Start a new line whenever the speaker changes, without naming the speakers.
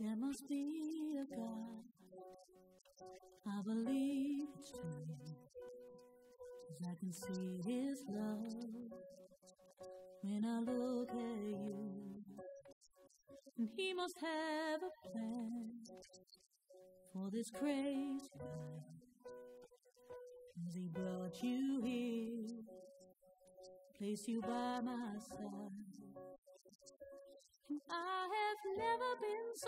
There must be a God. I believe it's true, 'cause I can see His love when I look at you. And He must have a plan for this crazy life, 'cause He brought you here, placed you by my side. And I have never been